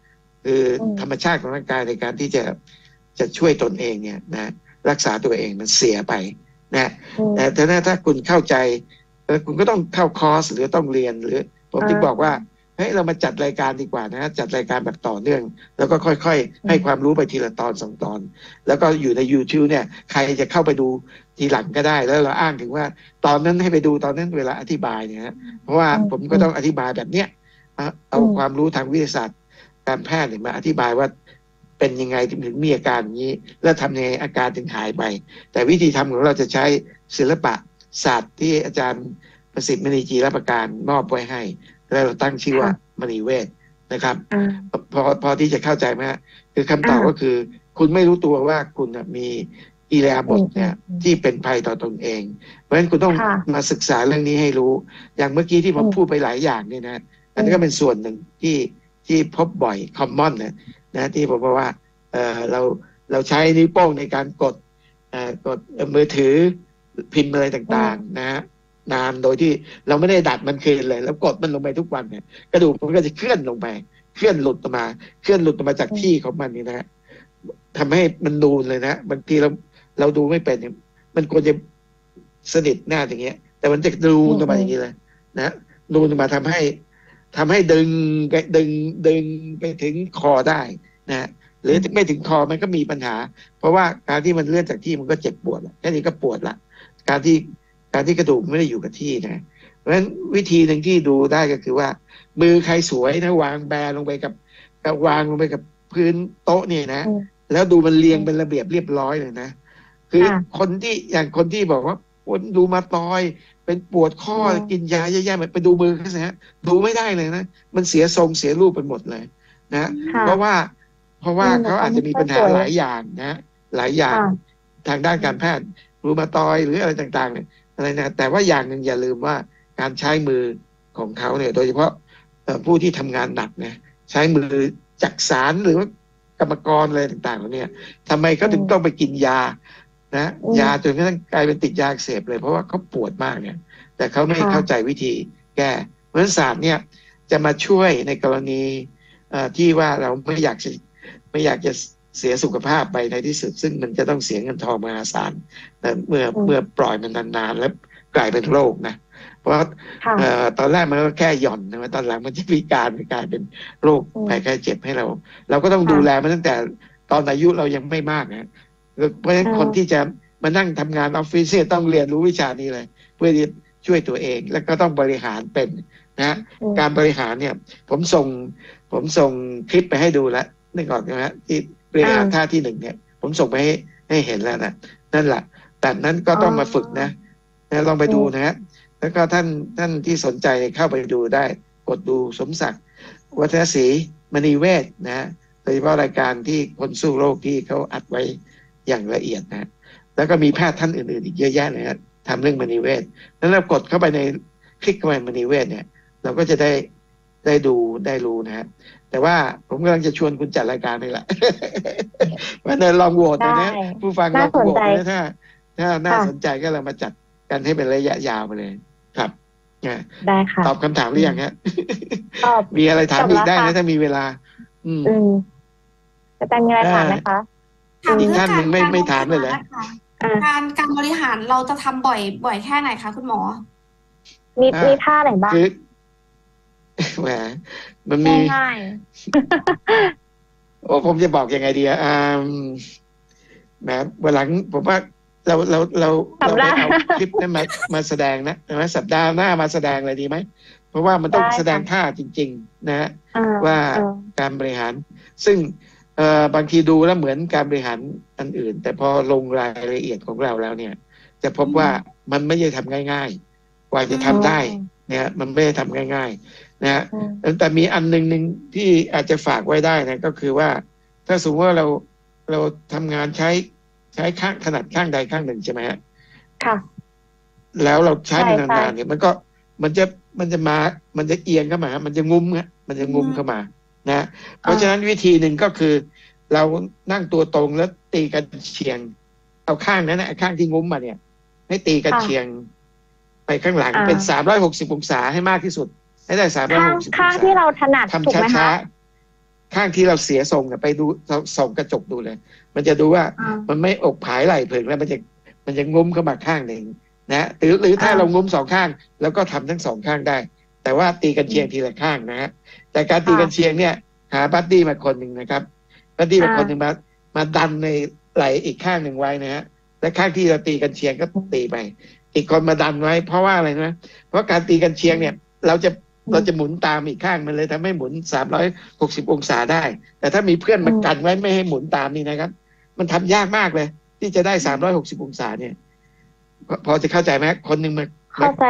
B: คือ
A: อืม
B: ธรรมชาติของร่างกายในการที่จะช่วยตนเองเนี่ยนะรักษาตัวเองมันเสียไปนะ
A: อืม
B: แต่ถ้าคุณเข้าใจคุณก็ต้องเข้าคอร์สหรือต้องเรียนหรือผม
A: อ่
B: ถึงบอกว่า
A: า
B: เฮ้ยเรามาจัดรายการดีกว่านะจัดรายการแบบต่อเนื่องแล้วก็ค่อยๆให้ความรู้ไปทีละตอนสองตอนแล้วก็อยู่ใน YouTube เนี่ยใครจะเข้าไปดูทีหลังก็ได้แล้วเราอ้างถึงว่าตอนนั้นให้ไปดูตอนนั้นเวลาอธิบายเนี่ยฮะเพราะว่า
A: อืม
B: ผมก็
A: อืม
B: ต้องอธิบายแบบเนี้ยเอา
A: อืม
B: ความรู้ทางวิทยาศาสตร์การแพทย์เนี่ยมาอธิบายว่าเป็นยังไงถึงมีอาการอย่างนี้แล้วทำยังไงอาการถึงหายไปแต่วิธีทำของเราจะใช้ศิลปะศาสตร์ที่อาจารย์ประสิทธิ์มณีจีรประการมอบไว้ให้แล้วเราตั้งชื่อว่า
A: ค่ะ
B: มณีเวทนะครับ
A: อ่า
B: พอที่จะเข้าใจไหมฮะคือคำตอบก็
A: อ่า
B: คือคุณไม่รู้ตัวว่าคุณมีอิริยาบ
A: อื
B: ถ
A: มอื
B: เนี่ย
A: มอืม
B: ที่เป็นภัยต่อตนเองเพราะฉะนั้นคุณต้อง
A: ค่ะ
B: มาศึกษาเรื่องนี้ให้รู้อย่างเมื่อกี้ที่ผมพูด
A: อืม
B: ไปหลายอย่างเนี่ยนะอัน
A: อืม
B: นี้ก็เป็นส่วนหนึ่งที่พบบ่อยคอมมอนนะที่ผมบอกว่าเออเราใช้นิ้วโป้งในการกดมือถือพิมพ์อะไร
A: อื
B: ต่าง
A: ม
B: ๆนะฮะนานโดยที่เราไม่ได้ดัดมันคืนเลยแล้วกดมันลงไปทุกวันเนี่ยกระดูกมันก็จะเคลื่อนลงไปเคลื่อนหลุดออกมาเคลื่อนหลุดออกมาจาก
A: อืม
B: ที่ของมันนี่นะฮะทำให้มันนูนเลยนะบางทีเราดูไม่เป็นเนี่ยมันควรจะสนิทหน้าอย่างเงี้ยแต่มันจะนู
A: อื
B: นออกมาอย่าง
A: ม
B: นี้เลยนะนูนออกมาทำให้ดึงไปถึงคอได้นะหรือ
A: อืม
B: ไม่ถึงคอมันก็มีปัญหาเพราะว่าการที่มันเลื่อนจากที่มันก็เจ็บปวดแค่นี้ก็ปวดละการที่การที่กระดูกไม่ได้อยู่กับที่นะเพราะฉะนั้นวิธีหนึ่งที่ดูได้ก็คือว่ามือใครสวยนะวางแบลงไปกับวางลงไปกับพื้นโต๊ะเนี่ยนะ
A: อืม
B: แล้วดูมันเรีย
A: อืม
B: งเป็นระเบียบเรียบร้อยเลยนะคือ
A: ค่ะ
B: คนที่บอกว่าคนดูมาตอยเป็นปวดข้อ
A: อื
B: กิน
A: ม
B: ยาแย่ๆไปดูมือเขาสิฮะดูไม่ได้เลยนะมันเสียทรงเสียรูปไปหมดเลยนะเพ
A: ค่ะ
B: ราะว่าเพราะว่า
A: มัน
B: เขาอาจจะ
A: จะไม่
B: มีปัญหา
A: ค่อยสวย
B: หลายอย่างนะหลายอย่าง
A: ค่ะ
B: ทางด้าน
A: อืม
B: การแพทย์รูมาตอยหรืออะไรต่างๆเนี่ยอะไรนะแต่ว่าอย่างหนึ่งอย่าลืมว่าการใช้มือของเขาเนี่ยโดยเฉพาะผู้ที่ทำงานหนักนะใช้มือจักสารหรือว่ากรรมกรอะไรต่างๆเนี่ยทำไมเขา
A: อืม
B: ถึงต้องไปกินยานะ
A: อืม
B: ยาจนกระทั่งกลายเป็นติดยาอักเสพเลยเพราะว่าเขาปวดมากเนี่ยแต่เขาไม่เข้าใจ
A: ค่ะ
B: วิธีแก้เพราะฉะนั้นศาสตร์เนี่ยจะมาช่วยในกรณีที่ว่าเราไม่อยากจะเสียสุขภาพไปในที่สุดซึ่งมันจะต้องเสียเงินทองมหาศาลเมื่อ
A: อืม
B: ปล่อยมันนานๆแล้วกลายเป็นโรคนะเพราะ
A: ค่ะ
B: ตอนแรกมันก็แค่หย่อนนะตอนหลังมันจะมีการกลายเป็นโรค
A: อืม
B: ภัยไข้เจ็บให้เราก็ต้องดูแล
A: ค่ะ
B: มันตั้งแต่ตอนอายุเรายังไม่มากนะเพราะฉะนั้น
A: อื
B: คนที่
A: ม
B: จะมานั่งทำงานออฟฟิศเนี่ยต้องเรียนรู้วิชานี้เลยเพื่อที่ช่วยตัวเองแล้วก็ต้องบริหารเป็นนะ
A: อืม
B: การบริหารเนี่ยผมส่งคลิปไปให้ดูแล้วนึกออกนะฮะที่บริ
A: อ่า
B: หารท่าที่หนึ่งเนี่ยผมส่งไปให้เห็นแล้วนะนั่นแหละแต่นั้นก็
A: อ๋
B: ต้องมาฝึก
A: อ
B: นะลองไป
A: อืม
B: ดูนะฮะแล้วก็ท่านที่สนใจเข้าไปดูได้กดดูสมศักดิ์วัฒนศรีมณีเวทนะโดยเฉพาะรายการที่คนสู้โรคที่เขาอัดไว้อย่างละเอียดนะแล้วก็มีแพทย์ท่านอื่นๆอีกเยอะแยะเลยนะทำเรื่องมณีเวทแล้วเรากดเข้าไปในคลิกเข้าไปมณีเวทเนี่ยเราก็จะได้ดูได้รู้นะฮะแต่ว่าผมกำลังจะชวนคุณจัดรายการนี่แหละ ว่าเนี่ยลองโหวต
A: ได้
B: นะผู้ฟังลองโหว
A: น่าสนใจ
B: ตนะถ้าน่าสน
A: ค่ะ
B: ใจก็เรามาจัดกันให้เป็นระยะยาวไปเลยครับเนี่ย
A: ได้ค่ะ
B: ตอบคำถามห
A: อืม
B: รือยังฮะ
A: ตอบ
B: มีอะไรถา
A: จ
B: มอีก
A: บแล้วค่ะ
B: ได้นะถ้ามีเวลา อืม
A: อืมจะเป็นมีอะไร
B: เอ
A: ถามไหมคะ
B: อ
A: อืม
C: ถามเรื่อง
B: อีกท่านหนึ่งไม่
C: การ
B: ไม่
C: บริหาร
B: ถามเลยเหรอ
C: นะคะ
A: อ่า
C: การบริหารเราจะทำบ่อยแค่ไหนคะคุณหมอ
A: มี
B: อ่า
A: มีท่าไหนบ้าง
B: คือ แหมมันมี
A: ง่าย
B: โอ้ผมจะบอกยังไงดีแหมวันหลังผมว่าเรา
A: ๆทำได้
B: ไปเอาคลิปนั้นมาแสดงนะใช่ไหมสัปดาห์หน้ามาแสดงเลยดีไหมเพราะว่ามันต้อง
A: ได้
B: แสดง
A: ค่ะ
B: ท่าจริงๆนะฮะ
A: อ่า
B: ว่า
A: อ่า
B: การบริหารซึ่งบางทีดูแล้วเหมือนการบริหารอันอื่นแต่พอลงรายละเอียดของเราแล้วเนี่ยจะพบ
C: อื
B: ว่า
C: ม
B: มันไม่ได้ทำง่ายๆกว่าจะ
C: อื
A: อ๋อ
B: ทำได้เนี่ยมันไม่ได้ทำง่ายๆนะฮะ
A: อืม
B: แต่มีอันหนึ่งที่อาจจะฝากไว้ได้นะก็คือว่าถ้าสมมติว่าเราทำงานใช้ข้างถนัดข้างใดข้างหนึ่งใช่ไหมฮะ
A: ค่ะ
B: แล้วเราใช้
A: ใช่
B: มัน
A: ใช่
B: นานๆเนี่ยมันจะมันจะเอียงเข้ามามันจะงุ้มฮะมันจะงุ้มเข้ามานะเพ
A: อ่า
B: ราะฉะนั้นวิธีหนึ่งก็คือเรานั่งตัวตรงแล้วตีกันเชียงเอาข้างนั้นนะข้างที่งุ้มมาเนี่ยให้ตีกัน
A: ค่ะ
B: เชียงไปข้างหลัง
A: อ่
B: เป็น
A: า
B: 360 องศาให้มากที่สุดให้ได้
A: ข้าง
B: 360 องศา
A: ข้างที่เราถนัดถูกไหม
B: ทำช้า
A: คะ
B: ข้างที่เราเสียทรงเนี่ยไปดูส่องกระจกดูเลย มันจะดูว่ามันไม่อกผายไหล่เผิงแล้วมันจะงุ้มเข้ามาข้างหนึ่งนะหรือถ้าเรางุ้มสองข้างแล้วก็ทำทั้งสองข้างได้ แต่ว่าตีกันเชียงทีละข้างนะฮะแต่การตีกันเชียงเนี่ยหาบัดดี้มาคนหนึ่งนะครับบัดดี้มาคนหนึ่งมาดันในไหล่อีกข้างหนึ่งไว้นะฮะและข้างที่เราตีกันเชียงก็ตีไปอีกคนมาดันไว้เพราะว่าอะไรนะเพราะการตีกันเชียงเนี่ยเราจะหมุนตามอีกข้างมันเลยทำให้หมุน360องศาได้แต่ถ้ามีเพื่อนมากันไว้ไม่ให้หมุนตามนี่นะครับมันทำยากมากเลยที่จะได้360องศาเนี่ยพอจะเข้าใจไหมคนหนึ่ง
A: เข้าใจ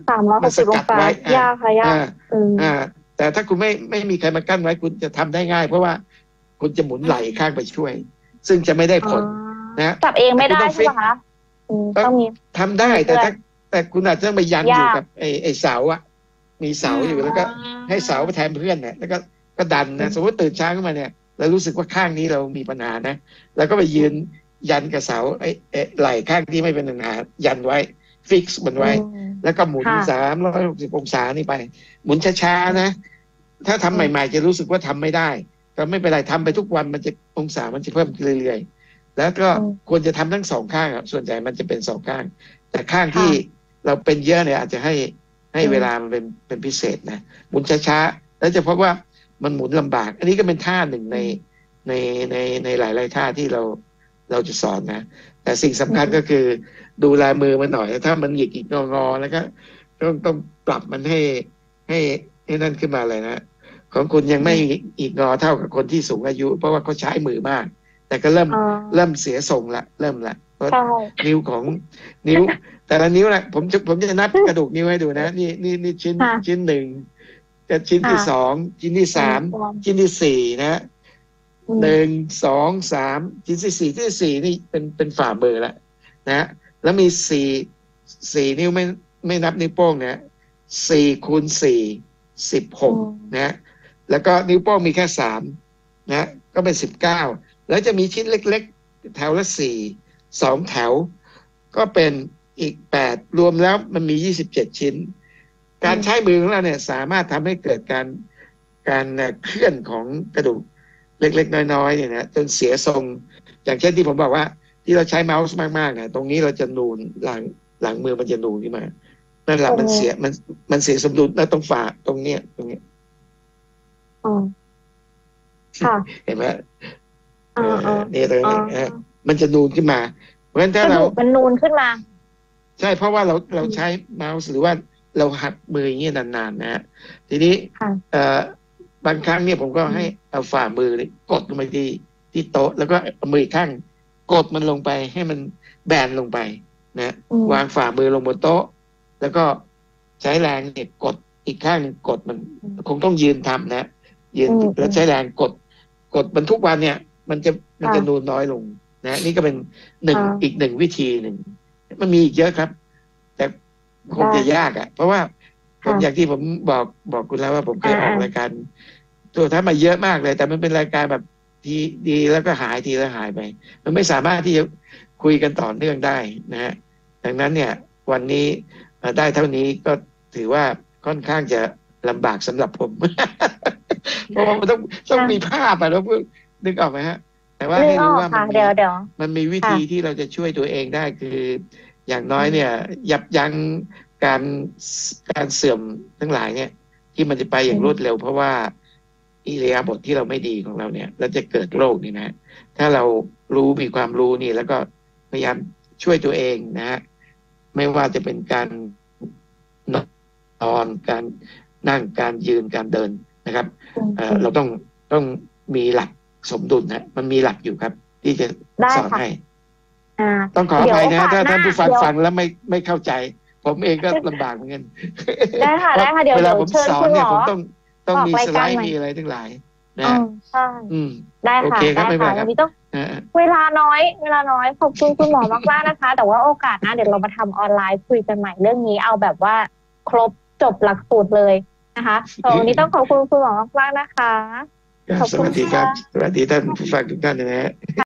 A: 360องศายากค่ะยาก
B: แต่ถ้าคุณไม่มีใครมากั้นไว้คุณจะทำได้ง่ายเพราะว่าคุณจะหมุนไหล่ข้างไปช่วย ซึ่งจะไม่ได้ผลนะ
A: จับเองไม่ได้ใช่ไหมคะ
B: ต้องมีทำได้แต่คุณอาจจะต้องไปยันอยู่กับไอ้เสาอะมีเสาอยู่แล้วก็ให้เสาไปแทนเพื่อนเนี่ยแล้วก็ดันนะสมมติตื่นเช้าขึ้นมาเนี่ยเรารู้สึกว่าข้างนี้เรามีปัญหานะแล้วก็ไปยืนยันกับเสาไอ้ไหล่ข้างที่ไม่เป็นปัญหายันไว้ฟิกซ์มันไว้แล้วก็หมุน360องศานี่ไปหมุนช้าๆนะถ้าทำใหม่ๆจะรู้สึกว่าทำไม่ได้ก็ไม่เป็นไรทำไปทุกวันมันจะองศามันจะเพิ่มเรื่อยๆแล้วก็ควรจะทำทั้งสองข้างส่วนใหญ่มันจะเป็นสองข้างแต่ข้างที่เราเป็นเยอะเนี่ยอาจจะให้เวลามันเป็นพิเศษนะหมุนช้าๆแล้วจะพบว่ามันหมุนลำบากอันนี้ก็เป็นท่าหนึ่งในหลายๆท่าที่เราจะสอนนะแต่สิ่งสำคัญก็คือดูแลมือมันหน่อยถ้ามันหยิกงอแล้วก็ต้องปรับมันให้นั่นขึ้นมาเลยนะของคุณยังไม่อีกงอเท่ากับคนที่สูงอายุเพราะว่าเขาใช้มือมากแต่ก็เริ่มเสียทรงละเริ่มละเพราะนิ้วของนิ้วแต่ละนิ้วนะผมจะนับกระดูกนิ้วให้ดูนะนี่ชิ้นหนึ่งกับชิ้นที่สองชิ้นที่สามชิ้นที่สี่นะ1 2 3ชิ้นที่สี่นี่เป็นฝ่ามือละนะแล้วมี4นิ้วไม่นับนิ้วโป้งนะ4 คูณ 4 16นะแล้วก็นิ้วโป้งมีแค่3นะก็เป็น19แล้วจะมีชิ้นเล็กๆแถวละ2แถวก็เป็นอีก8รวมแล้วมันมี27ชิ้นการใช้มือของเราเนี่ยสามารถทำให้เกิดการเคลื่อนของกระดูกเล็กๆน้อยๆเนี่ยนะจนเสียทรงอย่างเช่นที่ผมบอกว่าที่เราใช้เมาส์มากๆนะตรงนี้เราจะนูนหลังมือมันจะนูนขึ้นมานั่นแหละมันเสียสมดุลแล้วตรงฝ่าตรงเนี้ยเห็นไหมนี่ตรงนี้มันจะนูนขึ้นมาเพราะฉะนั้นถ้าเรา
A: มันนูนขึ้นมา
B: ใช่เพราะว่าเราใช้เมาส์หรือว่าเราหัดมืออย่างเงี้ยนานๆนะทีนี้บางครั้งเนี่ยผมก็ให้เอาฝ่ามือกดลงไปที่โต๊ะแล้วก็เอามือข้างกดมันลงไปให้มันแบนลงไปนะวางฝ่ามือลงบนโต๊ะแล้วก็ใช้แรงเนี่ยกดอีกข้างนึงกดมันคงต้องยืนทำนะยืนแล้วใช้แรงกดมันทุกวันเนี่ยมันจะนูนน้อยลงนะนี่ก็เป็นอีกหนึ่งวิธีหนึ่งมันมีอีกเยอะครับแต่คงจะยากเพราะว่าผมอย่างที่ผมบอกคุณแล้วว่าผมเคยออกรายการตัวท้ามาเยอะมากเลยแต่มันเป็นรายการแบบทีดีแล้วก็หายทีแล้วหายไปมันไม่สามารถที่จะคุยกันต่อเนื่องได้นะฮะดังนั้นเนี่ยวันนี้ได้เท่านี้ก็ถือว่าค่อนข้างจะลำบากสำหรับผม เพราะว่ามันต้องมีภาพแล้วนึกออกไหมฮะแต่ว่าให้รู้ว่ามันมีวิธีที่เราจะช่วยตัวเองได้คืออย่างน้อยเนี่ยยับยั้งการเสื่อมทั้งหลายเนี่ยที่มันจะไปอย่างรวดเร็วเพราะว่าอิริยาบถที่เราไม่ดีของเราเนี่ยเราจะเกิดโรคนี่นะถ้าเรามีความรู้นี่แล้วก็พยายามช่วยตัวเองนะฮะไม่ว่าจะเป็นการนอนการนั่งการยืนการเดินนะครับเราต้องมีหลักสมดุลนะมันมีหลักอยู่ครับที่จะสอนให้ต้องขออภัยนะถ้าท่านผู้ฟังแล้วไม่เข้าใจผมเองก็ลำบากเหมือนกัน
A: ได้ค่ะเดี๋ยว
B: เวลาผมสอนเนี่ยผมต้องมีสไลด์มีอะไรทั้งหลายนะ
A: ใช่ได้ค่ะวันนี้ต้องเวลาน้อยขอบคุณคุณหมอมากๆนะคะแต่ว่าโอกาสหน้าเดี๋ยวเรามาทำออนไลน์คุยกันใหม่เรื่องนี้เอาแบบว่าครบจบหลักสูตรเลยนะคะวันนี้ต้องขอบคุณคุณหมอมากๆนะคะ
B: สวัสดีครับสวัสดีท่านผู้ฟังทุกท่านนะฮะ